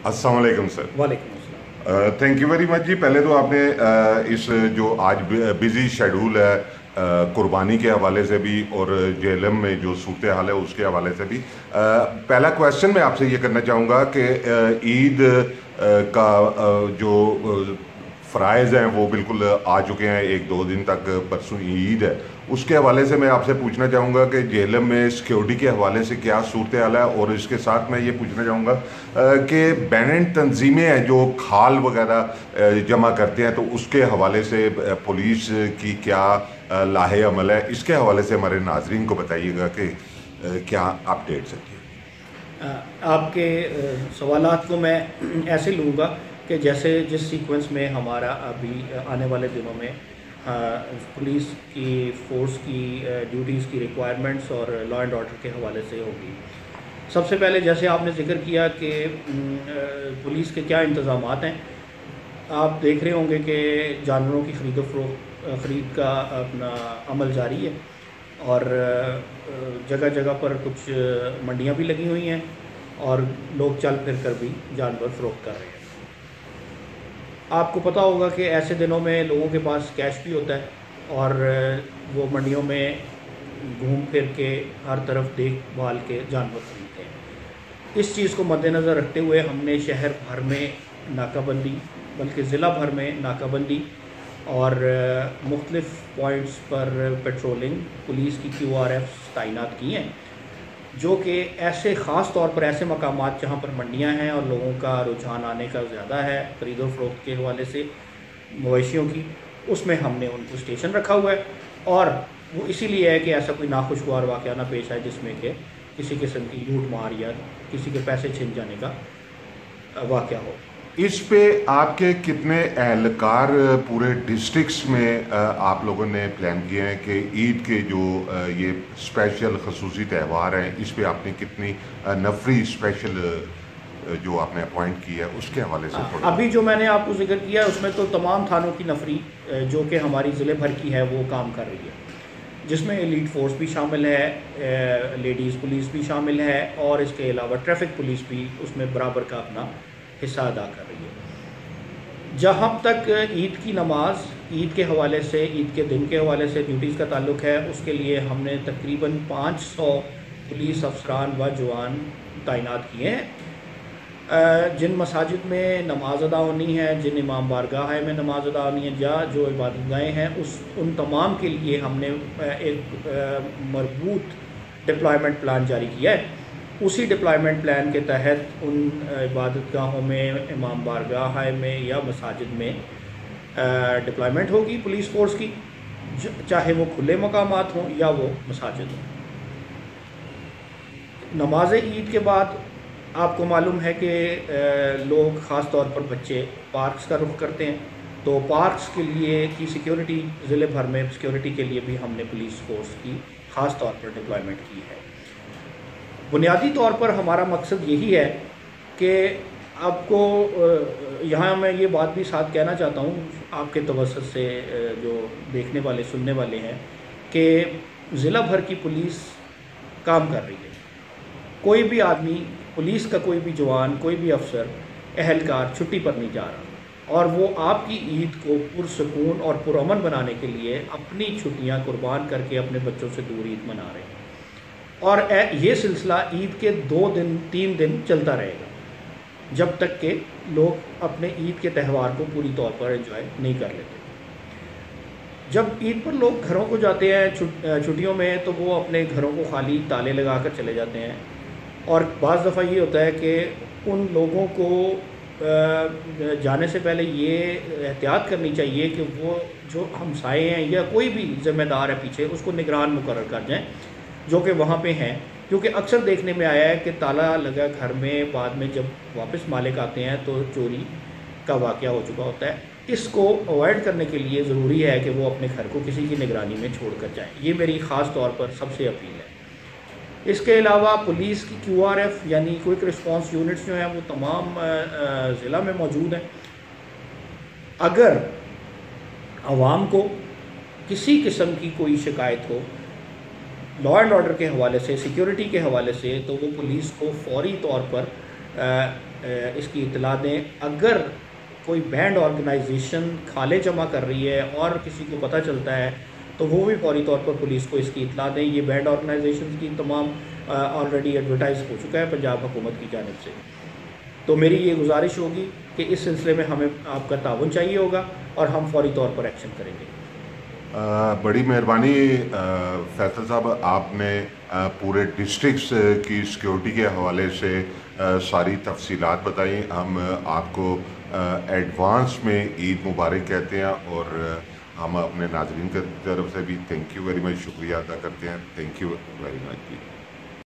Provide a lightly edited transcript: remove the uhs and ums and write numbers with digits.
अस्सलाम वालेकुम सर। वालेकुम अस्सलाम। थैंक यू वेरी मच जी। पहले तो आपने इस जो आज बिज़ी शेड्यूल है कुर्बानी के हवाले से भी और जेएलएम में जो सूरत हाल है उसके हवाले से भी पहला क्वेश्चन मैं आपसे ये करना चाहूँगा कि ईद का जो फ़राइज़ हैं वो बिल्कुल आ चुके हैं, एक दो दिन तक परसों ईद है, उसके हवाले से मैं आपसे पूछना चाहूँगा कि जेएलएम में सिक्योरिटी के हवाले से क्या सूरत हाल है। और इसके साथ मैं ये पूछना चाहूँगा कि बैलेंट तंजीमें हैं जो खाल वगैरह जमा करते हैं, तो उसके हवाले से पुलिस की क्या लाहे अमल है, इसके हवाले से हमारे नाजरीन को बताइएगा कि क्या अपडेट्स हैं। आपके सवालात को मैं ऐसे लूँगा कि जैसे जिस सीक्वेंस में हमारा अभी आने वाले दिनों में पुलिस की फ़ोर्स की ड्यूटीज़ की रिक्वायरमेंट्स और लॉ एंड ऑर्डर के हवाले से होगी। सबसे पहले जैसे आपने ज़िक्र किया कि पुलिस के क्या इंतज़ामात हैं, आप देख रहे होंगे कि जानवरों की ख़रीद का अपना अमल जारी है और जगह जगह पर कुछ मंडियां भी लगी हुई हैं और लोग चल फिर कर भी जानवर फ़रोख्त कर रहे हैं। आपको पता होगा कि ऐसे दिनों में लोगों के पास कैश भी होता है और वो मंडियों में घूम फिर के हर तरफ देखभाल के जानवर खरीदते हैं। इस चीज़ को मद्देनज़र रखते हुए हमने शहर भर में नाकाबंदी, बल्कि ज़िला भर में नाकाबंदी और मुख्तलिफ़ पॉइंट्स पर पेट्रोलिंग पुलिस की QRFs तैनात की हैं, जो कि ऐसे ख़ास तौर पर ऐसे मकामात जहाँ पर मंडियाँ हैं और लोगों का रुझान आने का ज़्यादा है ख़रीदो फरोख्त के हवाले से मवेशियों की, उसमें हमने उनको स्टेशन रखा हुआ है। और वो इसीलिए है कि ऐसा कोई नाखुशगवार वाक़या ना पेश आए जिसमें कि किसी किस्म की लूट मार या किसी के पैसे छिन जाने का वाक़या हो। इस पे आपके कितने एहलकार पूरे डिस्ट्रिक्ट्स में आप लोगों ने प्लान किए हैं कि ईद के जो ये स्पेशल खसूसी त्यौहार हैं, इस पे आपने कितनी नफरी स्पेशल जो आपने अपॉइंट की है उसके हवाले से थोड़ा। अभी जो मैंने आपको जिक्र किया उसमें तो तमाम थानों की नफरी जो कि हमारी ज़िले भर की है वो काम कर रही है, जिसमें एलीट फोर्स भी शामिल है, लेडीज़ पुलिस भी शामिल है और इसके अलावा ट्रैफिक पुलिस भी उसमें बराबर का अपना हिस्सा अदा कर रही है। जहाँ तक ईद की नमाज, ईद के हवाले से, ईद के दिन के हवाले से ड्यूटीज़ का ताल्लुक़ है, उसके लिए हमने तकरीबन 500 पुलिस अफसरान व जवान तैनात किए हैं। जिन मसाजिद में नमाज अदा होनी है, जिन इमाम बारगाह में नमाज अदा होनी है या जो इबादत गाहें हैं उन तमाम के लिए हमने एक मरबूत डिप्लॉयमेंट प्लान जारी किया है। उसी डिप्लॉयमेंट प्लान के तहत उन इबादत गाहों में, इमाम बारगाह में या मसाजिद में डिप्लॉयमेंट होगी पुलिस फ़ोर्स की, चाहे वो खुले मकामात हों या वो मसाजिद हों। नमाज ईद के बाद आपको मालूम है कि लोग ख़ास तौर पर बच्चे पार्क्स का रुख करते हैं, तो पार्क्स के लिए की सिक्योरिटी ज़िले भर में सिक्योरिटी के लिए भी हमने पुलिस फ़ोर्स की ख़ास तौर पर डिप्लॉयमेंट की है। बुनियादी तौर पर हमारा मकसद यही है कि आपको यहाँ मैं ये बात भी साथ कहना चाहता हूँ आपके तवज्जुह से, जो देखने वाले सुनने वाले हैं, कि ज़िला भर की पुलिस काम कर रही है। कोई भी आदमी, पुलिस का कोई भी जवान, कोई भी अफसर, एहलकार छुट्टी पर नहीं जा रहा और वो आपकी ईद को पुरसकून और पुरअमन बनाने के लिए अपनी छुट्टियाँ कुर्बान करके अपने बच्चों से दूर ईद मना रहे हैं। और ये सिलसिला ईद के 2 दिन 3 दिन चलता रहेगा जब तक कि लोग अपने ईद के त्यौहार को पूरी तौर पर एंजॉय नहीं कर लेते। जब ईद पर लोग घरों को जाते हैं छुट्टियों में, तो वो अपने घरों को खाली ताले लगा कर चले जाते हैं और बाज़ दफ़ा ये होता है कि उन लोगों को जाने से पहले ये एहतियात करनी चाहिए कि वो जो हमसाए हैं या कोई भी ज़िम्मेदार है पीछे, उसको निगरान मुकर्रर कर जाएँ जो कि वहाँ पे हैं। क्योंकि अक्सर देखने में आया है कि ताला लगा घर में, बाद में जब वापस मालिक आते हैं तो चोरी का वाक़या हो चुका होता है। इसको अवॉइड करने के लिए ज़रूरी है कि वो अपने घर को किसी की निगरानी में छोड़ कर जाएँ। ये मेरी ख़ास तौर पर सबसे अपील है। इसके अलावा पुलिस की QRF यानी क्विक रिस्पांस यूनिट्स जो हैं वो तमाम ज़िला में मौजूद हैं। अगर आवाम को किसी किस्म की कोई शिकायत हो लॉ एंड ऑर्डर के हवाले से, सिक्योरिटी के हवाले से, तो वो पुलिस को फौरी तौर पर اس کی اطلاع دیں. اگر کوئی بینڈ آرگنائزیشن کھالے جمع کر رہی ہے اور کسی کو پتہ چلتا ہے تو وہ بھی فوری طور پر پولیس کو اس کی اطلاع دیں. یہ بینڈ آرگنائزیشن کی تمام آلریڈی ایڈورٹائز ہو چکا ہے پنجاب حکومت کی جانب سے. تو میری یہ گزارش ہوگی کہ اس سلسلے میں ہمیں آپ کا تعاون چاہیے ہوگا اور ہم فوری طور پر ایکشن کریں گے. بڑی مہربانی فیصل صاحب، آپ نے پورے ڈسٹرکٹس کی سیکیورٹی کے حوالے سے ساری تفصیلات بتائیں. ہم آپ کو ایڈوانس میں عید مبارک کہتے ہیں اور ہم اپنے ناظرین کی طرف سے بھی تھینک یو ویری مچ، شکریہ ادا کرتے ہیں. Thank you very much.